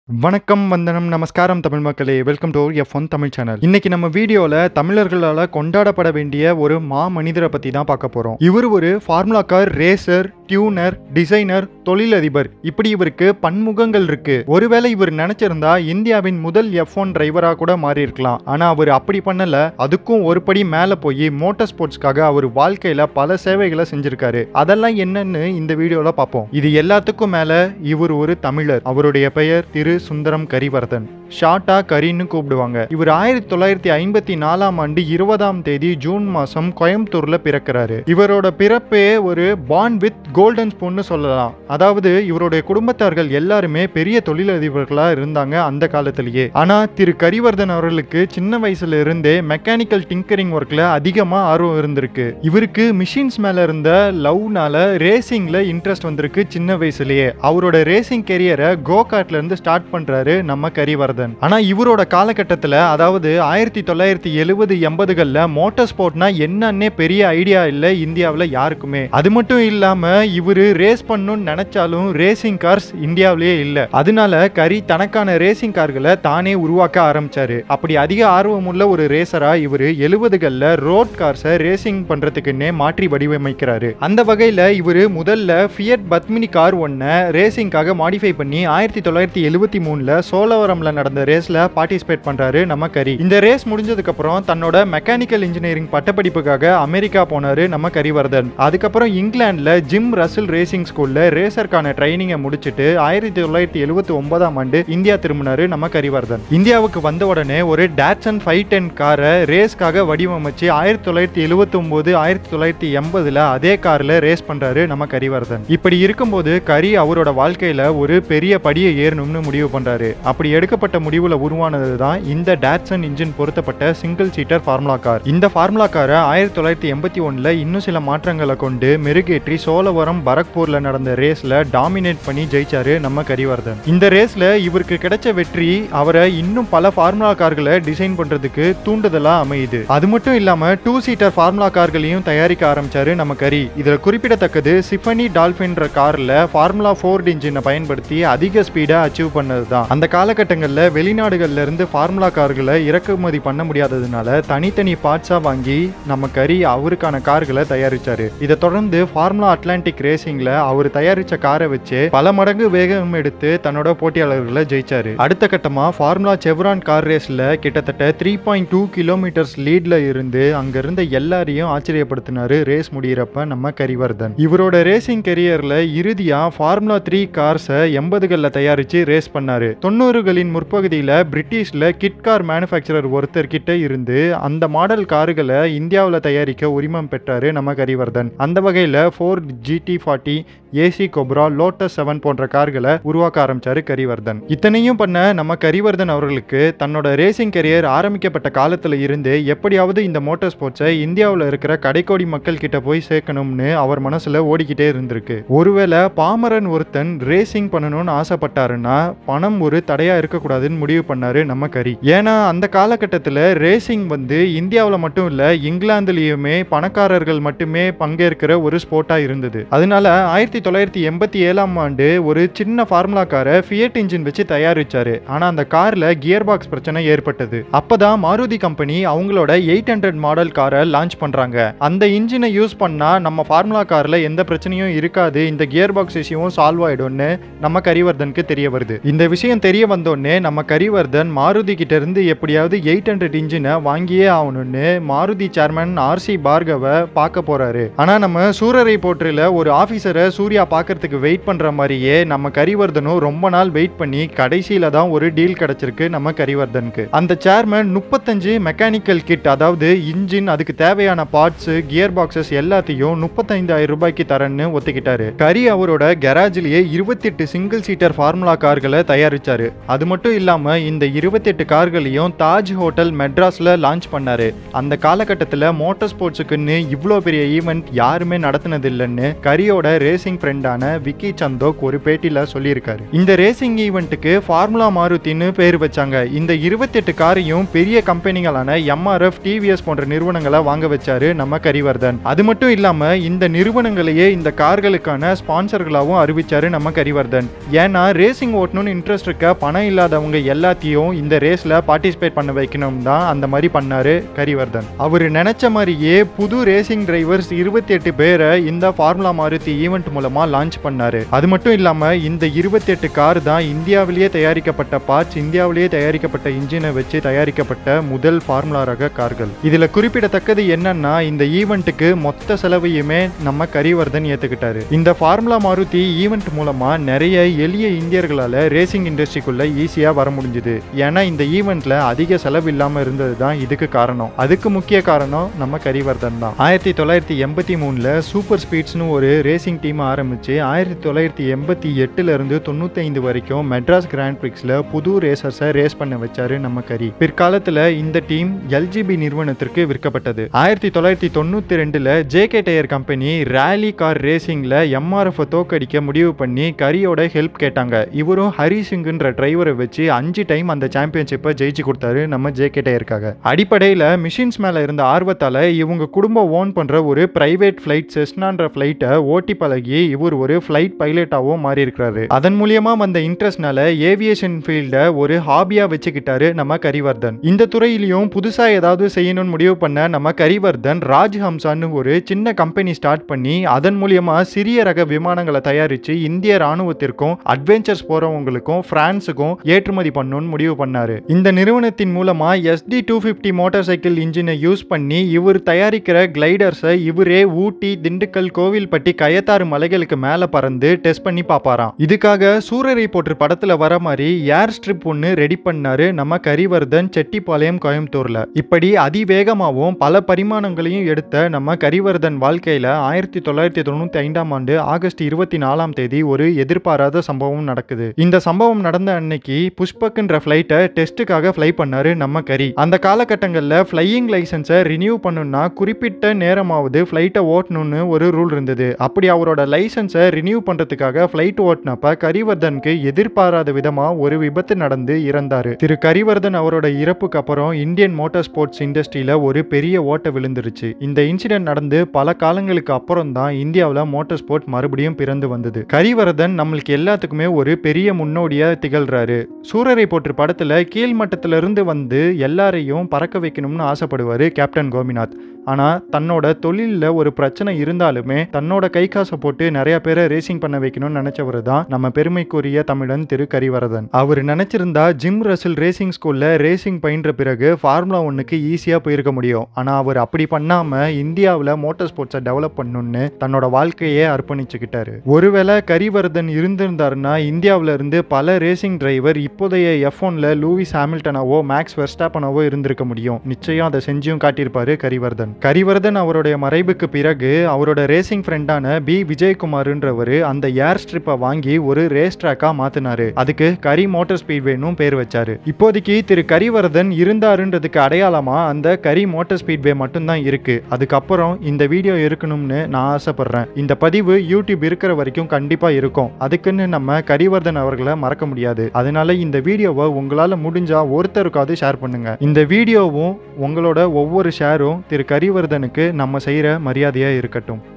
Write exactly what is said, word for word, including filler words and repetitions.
வணக்கம் வந்தனம் நமஸ்காரம் தமிழ் மக்களே, welcome to F one Tamil channel. இன்னைக்கு நம்ம வீடியோல தமிழர்களால கொண்டாடப்பட வேண்டிய ஒரு மா மனிதரை பத்தி தான் பார்க்க போறோம். இவர் ஒரு formula car racer, tuner, designer, தொழிலதிபர். இப்படி இவருக்கு பன்முகங்கள் இருக்கு. ஒருவேளை இவர் நினைச்சிருந்தா இந்தியாவின் முதல் எஃப் ஒன் டிரைவரா கூட மாறி இருக்கலாம். ஆனா அவர் அப்படி பண்ணல. அதுக்கும் ஒரு படி மேல போய் மோட்டார் ஸ்போர்ட்ஸ்க்காக அவர் வாழ்க்கையில பல சேவைகளை செஞ்சிருக்காரு. அதெல்லாம் என்னன்னு இந்த வீடியோல பார்ப்போம். இது எல்லாத்துக்கும் மேல இவர் ஒரு தமிழர். அவருடைய பெயர் திரு சுந்தரம் கரிவர்தன். ஷார்ட்டா கரின்னு கூப்பிடுவாங்க. இவர் ஆயிரத்தி தொள்ளாயிரத்தி ஐம்பத்தி நாலாம் ஆண்டு இருபதாம் தேதி ஜூன் மாசம் கோயம்புத்தூர்ல பிறக்கிறாரு. இவரோட பிறப்பே ஒரு பார்ன் வித் கோல்டன் ஸ்பூன்னு சொல்லலாம். அதாவது இவருடைய குடும்பத்தார்கள் எல்லாருமே பெரிய தொழிலதிபர்களா இருந்தாங்க அந்த காலத்திலேயே. ஆனா திரு கரிவர்தன் அவர்களுக்கு சின்ன வயசுல இருந்தே மெக்கானிக்கல் டிங்கரிங் ஒர்க்ல அதிகமா ஆர்வம் இருந்திருக்கு. இவருக்கு மிஷின்ஸ் மேல இருந்த லவ்னால ரேசிங்ல இன்ட்ரெஸ்ட் வந்திருக்கு சின்ன வயசுலயே. அவரோட ரேசிங் கெரியரை கோ கார்ட்ல இருந்து ஸ்டார்ட் பண்றாரு நம்ம கரிவர்தன். ஆனா இவரோட காலகட்டத்துல, அதாவது ஆயிரத்தி தொள்ளாயிரத்தி எழுபது எண்பதுகள்ல மோட்டார் ஸ்போர்ட்னா என்னன்னே பெரிய ஐடியா இல்ல இந்தியாவில் யாருக்குமே. அது மட்டும் இல்லாம இவரு ரேஸ் பண்ணணும்னு நினைச்சாலும் ரேசிங் கார்ஸ் இந்தியாவிலேயே இல்ல. அதனால கரி தனக்கான ரேசிங் கார்களை தானே உருவாக்க ஆரம்பிச்சாரு. அப்படி அதிக ஆர்வம் உள்ள ஒரு ரேசரா இவரு எழுபதுகள்ல ரோட் கார்ஸை ரேசிங் பண்றதுக்குன்னே மாற்றி வடிவமைக்கிறாரு. அந்த வகையில இவரு முதல்ல ஃபியட் பத்மினி கார் ஒன்ன ரேசிங்காக மாடிஃபை பண்ணி ஆயிரத்தி தொள்ளாயிரத்தி எழுபத்தி மூணுல சோலவரம்ல நடந்த ரேஸ்ல பார்ட்டிசிபேட் பண்றாரு நம்ம கரி. இந்த ரேஸ் முடிஞ்சதுக்கு அப்புறம் தன்னோட மெக்கானிக்கல் இன்ஜினியரிங் பட்டப்படிப்புக்காக அமெரிக்கா போனாரு நம்ம கரிவர்தன். அதுக்கப்புறம் இங்கிலாந்துல ஜிம் ரசில் ரேசிங் ஸ்கூல்ல ரேசர்க்கான ட்ரைனிங்கை முடிச்சிட்டு ஆயிரத்தி தொள்ளாயிரத்தி எழுபத்தி ஒன்பதாம் ஆண்டு இந்தியா திரும்பினாரு நம்ம கரிவர்தன். இந்தியாவுக்கு வந்த உடனே ஒரு டாட்சன் ஃபைவ் டென் காரை ரேஸ்க்காக வடிவமைச்சு ஆயிரத்தி தொள்ளாயிரத்தி எழுபத்தி ஒன்பது ஆயிரத்தி தொள்ளாயிரத்தி எண்பதுல அதே கார்ல ரேஸ் பண்றாரு நம்ம கரிவர்தன். இப்படி இருக்கும்போது கரி அவரோட வாழ்க்கையில ஒரு பெரிய படியை ஏறணும்னு முடிவு பண்றாரு. அப்படி எடுக்கப்பட்ட முடிவுல உருவானது தான் இந்த டாட்சன் இன்ஜின் பொருத்தப்பட்ட சிங்கிள் சீட்டர் ஃபார்முலா கார். இந்த ஃபார்முலா காரை ஆயிரத்தி தொள்ளாயிரத்தி எண்பத்தி ஒண்ணுல இன்னும் சில மாற்றங்களை கொண்டு மெருகேற்றி சோலவரம் பரக்பூர்ல நடந்த ரேஸ்ல டாமினேட் பண்ணி ஜெயிச்சாரு நம்ம கரிவர்தன். இந்த ரேஸ்ல இவருக்கு கிடைச்ச வெற்றி அவரை இன்னும் பல ஃபார்முலா கார்களை டிசைன் பண்றதுக்கு தூண்டுதலா அமையுது. அது மட்டும் இல்லாம டூ சீட்டர் ஃபார்முலா கார்களையும் தயாரிக்க ஆரம்பிச்சாரு நம்ம கரி. இதுல குறிப்பிடத்தக்கது சிஃபனி டால்பின் கார்ல ஃபார்முலா ஃபோர்ட் இன்ஜினை பயன்படுத்தி அதிக ஸ்பீடா அச்சீவ் பண்ணதுதான். அந்த காலகட்டங்கள்ல வெளிநாடுகள்ல இருந்து ஃபார்முலா கார்களை இறக்குமதி பண்ண முடியாததுனால தனித்தனி பார்ட்ஸா வாங்கி நம்ம கரி அவருக்கான கார்களை தயாரிச்சாரு. இதை தொடர்ந்து ஃபார்முலா அட்லாண்டிக் ரேசிங்ல அவர் தயாரிச்ச காரை வச்சு பல மடங்கு வேகம் எடுத்து தன்னோட போட்டியாளர்களை ஜெயிச்சாரு. அடுத்த கட்டமா ஃபார்முலா செவ்ரான் கார் ரேஸ்ல கிட்டத்தட்ட த்ரீ பாயிண்ட் டூ கிலோமீட்டர்ஸ் லீட்ல இருந்து அங்க இருந்த எல்லாரையும் ஆச்சரியப்படுத்தினாரு ரேஸ் முடியறப்ப நம்ம கரிவர்தன். இவரோட ரேசிங் கெரியர்ல இறுதியா ஃபார்முலா த்ரீ கார்ஸை எண்பதுகள்ல தயாரிச்சு ரேஸ் பண்ணாரு. தொண்ணூறுகளின் முற்பகுதியில பிரிட்டிஷ்ல கிட் கார் மேனுஃபேக்சரர் ஒருத்தர் கிட்ட இருந்து அந்த மாடல் கார்களை இந்தியாவில் தயாரிக்க உரிமம் பெற்றாரு நம்ம கரிவர்தன். அந்த வகையில Ford GT forty, AC Cobra, Lotus seven போன்ற கார்களை உருவாக்க ஆரம்பிச்சாரு கரிவர்தன். இத்தனையும் பண்ண நம்ம கரிவர்தன் அவர்களுக்கு தன்னோட ரேசிங் கெரியர் ஆரம்பிக்கப்பட்ட காலத்துல இருந்து எப்படியாவது இந்த மோட்டார் ஸ்போர்ட்ஸை இந்தியாவில் இருக்கிற கடைக்கோடி மக்கள் கிட்ட போய் சேர்க்கணும்னு அவர் மனசுல ஓடிக்கிட்டே இருந்திருக்கு. ஒருவேளை பாமரன் ஒருத்தன் ரேசிங் பண்ணணும்னு ஆசைப்பட்டாருன்னா பணம் ஒரு தடையா இருக்கக்கூடாதுன்னு முடிவு பண்ணாரு நம்ம கரி. ஏன்னா அந்த காலகட்டத்தில் ரேசிங் வந்து இந்தியாவில் மட்டும் இல்ல இங்கிலாந்துலயுமே பணக்காரர்கள் மட்டுமே பங்கேற்கிற ஒரு ஸ்போர்ட்டா இருந்தது. அதனால ஆயிரத்தி தொள்ளாயிரத்தி எண்பத்தி ஏழாம் ஆண்டு ஒரு சின்ன ஃபார்முலா காரை ஃபியட் இன்ஜின் வச்சு தயாரிச்சாரு. ஆனா அந்த கார்ல கியர் பாக்ஸ் பிரச்சனை ஏற்பட்டது. அப்பதான் மாருதி கம்பெனி அவங்களோட எயிட் ஹண்ட்ரட் மாடல் காரை லான்ச் பண்றாங்க. அந்த இன்ஜினை யூஸ் பண்ணா நம்ம ஃபார்முலா கார்ல எந்த பிரச்சனையும் இருக்காது, இந்த கியர் பாக்ஸ் இஷ்யூவும் சால்வ் ஆயிடும்னு நம்ம கரிவர்தனுக்கு தெரிய வருது. இந்த விஷயம் தெரிய வந்தோடனே நம்ம கரிவர்தன் மாருதி கிட்ட இருந்து எப்படியாவது எயிட் ஹண்ட்ரட் இன்ஜினை வாங்கியே ஆகணும்னு மாருதி சேர்மன் ஆர் சி பார்கவை பார்க்க போறாரு. ஆனா நம்ம சூரரை போற்றில ஒரு ஆபீசரை சூர்யா பார்க்கறதுக்கு வெயிட் பண்ற மாதிரியே நம்ம கரிவர்தனும் ரொம்ப நாள் வெயிட் பண்ணி கடைசியில தான் ஒரு டீல் கிடைச்சிருக்கு நம்ம கரிவர்தனுக்கு. அந்த சேர்மன் முப்பத்தஞ்சு மெக்கானிக்கல் கிட், அதாவது இன்ஜின், அதுக்கு தேவையான பார்ட்ஸ், கியர் பாக்ஸஸ் எல்லாத்தையும் முப்பத்தைந்தாயிரம் ரூபாய்க்கு தரேன்னு ஒத்துக்கிட்டாரு. கரி அவரோட கராஜ்லயே இருபத்தி எட்டு சிங்கிள் சீட்டர் ஃபார்முலா கார்களை தயாரிச்சாரு. அது மட்டும் இல்லாம இந்த இருபத்தி எட்டு கார்களையும் தாஜ் ஹோட்டல் மெட்ராஸ்ல லான்ச் பண்ணாரு. அந்த காலகட்டத்தில் மோட்டார் ஸ்போர்ட்ஸுக்குன்னு இவ்வளோ பெரிய ஈவெண்ட் யாருமே நடத்தினது இல்லைன்னு கரியோட ரேசிங் ஃப்ரெண்டான விக்கி சந்தோக் ஒரு பேட்டியில சொல்லியிருக்காரு. இந்த ரேசிங் ஈவெண்ட்டுக்கு ஃபார்முலா மாருதின்னு பேர் வச்சாங்க. இந்த இருபத்தி எட்டு காரையும் பெரிய கம்பெனிகளான எம்ஆர்எஃப், டிவிஎஸ் போன்ற நிறுவனங்களை வாங்க வச்சாரு நம்ம கரிவர்தன். அது மட்டும் இல்லாம இந்த நிறுவனங்களையே இந்த கார்களுக்கான ஸ்பான்சர்களாகவும் அறிவிச்சாரு நம்ம கரிவர்தன். ஏன்னா ரேசிங் ஓட்டணும்னு இன்ட்ரெஸ்ட் இருக்க பணம் இல்லாதவங்க எல்லாத்தையும் இந்த ரேஸ்ல பார்ட்டிசிபேட் பண்ண வைக்கணும் தான் அந்த மாதிரி பண்ணாரு கரிவர்தன். அவர் நினைச்ச மாதிரியே புது ரேசிங் டிரைவர்ஸ் இருபத்தி எட்டு பேரை இந்த ஃபார்முலா மாருதி ஈவெண்ட் மூலமா லான்ச் பண்ணாரு. அது மட்டும் இல்லாம இந்த இருபத்தி எட்டு கார் தான் இந்தியாவிலேயே தயாரிக்கப்பட்ட பார்ட்ஸ், இந்தியாவிலேயே தயாரிக்கப்பட்ட இன்ஜினை வச்சு தயாரிக்கப்பட்ட முதல் ஃபார்முலா ரக கார்கள். இதுல குறிப்பிடத்தக்கது என்னன்னா இந்த ஈவெண்ட்டுக்கு மொத்த செலவையுமே நம்ம கரிவர்தன் ஏத்துக்கிட்டாரு. இந்த ஃபார்முலா மாருதி ஈவெண்ட் மூலமா நிறைய எளிய இந்தியர்களால ரேசிங் இண்டஸ்ட்ரிக்குள்ள ஈஸியா வர முடிஞ்சுது. ஏன்னா இந்த ஈவெண்ட்ல அதிக செலவு இல்லாம இருந்தது தான் இதுக்கு காரணம். அதுக்கு முக்கிய காரணம் நம்ம கரிவர்தன் தான். ஆயிரத்தி தொள்ளாயிரத்தி எண்பத்தி மூணுல சூப்பர் ஸ்பீட்ஸ்னு ஒரு ரேசிங் டீம் ஆரம்பிச்சு ஆயிரத்தி தொள்ளாயிரத்தி எண்பத்தி எட்டுல இருந்து தொண்ணூத்தி ஐந்து வரைக்கும் மெட்ராஸ் கிராண்ட் பிரிக்ஸ்ல புது ரேசர்ஸை ரேஸ் பண்ண வச்சாரு நம்ம கரி. பிற்காலத்துல இந்த டீம் எல்ஜிபி நிறுவனத்திற்கு விற்கப்பட்டது. ஆயிரத்தி தொள்ளாயிரத்தி தொண்ணூத்தி ரெண்டுல JK tyre company rally car ரேசிங்ல எம்ஆர்எஃப் தோக்கடிக்க முடிவு பண்ணி கரியோட ஹெல்ப் கேட்டாங்க. இவரும் ஹரி சிங்குன்ற டிரைவரை வச்சு அஞ்சு டைம் அந்த சாம்பியன்ஷிப்பை ஜெயிச்சு கொடுத்தாரு நம்ம ஜேகே டயருக்காக. அடிப்படையில மிஷின்ஸ் மேல இருந்த ஆர்வத்தால இவங்க குடும்பம் ஓன் பண்ற ஒரு பிரைவேட் பிளைட் செஸ்னான்ற பிளைட்டை ஓட்டி பழகி இவர் ஒரு பிளைட் பைலட்டாவும் மாறி இருக்கிறாரு. அதன் மூலியமா வந்த இன்ட்ரெஸ்ட்னால ஏவியேஷன் ஃபீல்ட ஒரு ஹாபியா வச்சுக்கிட்டாரு நம்ம கரிவர்தன். இந்த துறையிலையும் புதுசா ஏதாவது செய்யணும்னு முடிவு பண்ண நம்ம கரிவர்தன் ராஜ்ஹம்சான்னு ஒரு சின்ன கம்பெனி ஸ்டார்ட் பண்ணி அதன் மூலியமா சிறிய ரக விமானங்களை தயாரிச்சு இந்திய ராணுவத்திற்கும் அட்வென்ச்சர்ஸ் போறவங்களுக்கும் பிரான்ஸுக்கும் ஏற்றுமதி பண்ணணும்னு முடிவு பண்ணாரு. இந்த நிறுவனத்தின் மூலமா ST two fifty motorcycle இன்ஜினை யூஸ் பண்ணி இவர் தயாரிக்கிற கிளைடர்ஸை இவரே ஊட்டி, திண்டுக்கல், கோவில்பட்டி, கயத்தாறு மலைகளுக்கு மேல பறந்து டெஸ்ட் பண்ணி பாப்பாராம். இதுக்காக சூரரை போற்று படத்துல வர மாதிரி ஏர் ஸ்ட்ரிப் ஒன்னு ரெடி பண்ணாரு நம்ம கரிவர்தன் செட்டிப்பாளையம், கோயம்புத்தூர்ல. இப்படி அதிவேகமாகவும் பல பரிமாணங்களையும் எடுத்த நம்ம கரிவர்தன் வாழ்க்கையில ஆயிரத்தி தொள்ளாயிரத்தி தொண்ணூத்தி ஐந்தாம் ஆண்டு ஆகஸ்ட் இருபத்தி நாலாம் தேதி ஒரு எதிர்பாராத சம்பவம் நடக்குது. இந்த சம்பவம் நடந்த அன்னைக்கு புஷ்பக்ன்ற பிளைட்டை டெஸ்ட்டுக்காக ஃப்ளை பண்ணாரு நம்ம கரி. அந்த காலகட்டங்கள்ல ஃப்ளையிங் லைசன்ஸை ரினியூ பண்ணணும்னா குறிப்பிட்ட நேரமாவது ஃப்ளைட்டை ஓட்டணும்னு ஒரு ரூல் இருந்தது. அப்படி அவரோட லைசன்ஸை ரினியூ பண்றதுக்காக ஃப்ளைட் ஓட்டினப்ப கரிவர்தனுக்கு எதிர்பாராத விதமா ஒரு விபத்து நடந்து இறந்தாரு. திரு கரிவர்தன் அவரோட இறப்புக்கு அப்புறம் இந்தியன் மோட்டார் ஸ்போர்ட்ஸ் இண்டஸ்ட்ரியில ஒரு பெரிய ஓட்ட விழுந்துருச்சு. இந்த இன்சிடென்ட் நடந்து பல காலங்களுக்கு அப்புறம் தான் இந்தியாவில் மோட்டார் ஸ்போர்ட் மறுபடியும் பிறந்து வந்தது. கரிவர்தன் நம்மளுக்கு எல்லாத்துக்குமே ஒரு பெரிய முன்னோடியா திகழ்றாரு. சூரரை போற்று படத்துல கீழ்மட்டத்தில இருந்து வந்து எல்லாரையும் பறக்க வைக்கணும்னு ஆசைப்படுவாரு கேப்டன் கோபிநாத். ஆனா தன்னோட தொழில ஒரு பிரச்சனை இருந்தாலுமே தன்னோட கை காசை போட்டு நிறைய பேரை ரேசிங் பண்ண வைக்கணும்னு நினைச்சவரு தான் நம்ம பெருமைக்குரிய தமிழன் திரு கரிவர்தன். அவர் நினைச்சிருந்தா ஜிம் ரசில் ரேசிங் ஸ்கூல்ல ரேசிங் பயின்ற பிறகு ஃபார்முலா ஒன்னுக்கு ஈஸியா போயிருக்க முடியும். ஆனா அவர் அப்படி பண்ணாம இந்தியாவில் மோட்டார் ஸ்போர்ட்ஸை டெவலப் பண்ணணும்னு தன்னோட வாழ்க்கையே அர்ப்பணிச்சுக்கிட்டாரு. ஒருவேளை கரிவர்தன் இருந்திருந்தாருன்னா இந்தியாவில இருந்து பல ரேசிங் டிரைவர் இப்போதைய எஃப் ஒன்ல லூயிஸ் ஹாமில்டனாவோ மேக்ஸ் வெர்ஸ்டாப்பனாவோ இருந்திருக்க முடியும். நிச்சயம் அதை செஞ்சும் காட்டியிருப்பாரு கரிவர்தன். கரிவர்தன் அவருடைய மறைவுக்கு பிறகு அவரோட ரேசிங் ஃப்ரெண்டான பி விஜயகுமார்ன்றவரு அந்த ஏர் ஸ்ட்ரிப்பை வாங்கி ஒரு ரேஸ் ட்ராக்கா மாத்தினாரு. அதுக்கு கரி மோட்டார் ஸ்பீட்வேன்னு பேர் வச்சாரு. இப்போதைக்கு திரு கரிவர்தன் இருந்தாருன்றதுக்கு அடையாளமா அந்த கரி மோட்டார் ஸ்பீட்வே மட்டும்தான் இருக்கு. அதுக்கப்புறம் இந்த வீடியோ இருக்கணும்னு நான் ஆசைப்படுறேன். இந்த பதிவு யூடியூப் இருக்கிற வரைக்கும் கண்டிப்பா இருக்கும். அதுக்குன்னு நம்ம கரிவர்தன் அவர்களை மறக்க முடியாது. அதனால இந்த வீடியோவை உங்களால முடிஞ்சா ஒருத்தருக்காவது ஷேர் பண்ணுங்க. இந்த வீடியோவும் உங்களோட ஒவ்வொரு ஷேரும் திரு கரிவர்தனுக்கு நம்ம செய்யற மரியாதையா இருக்கட்டும்.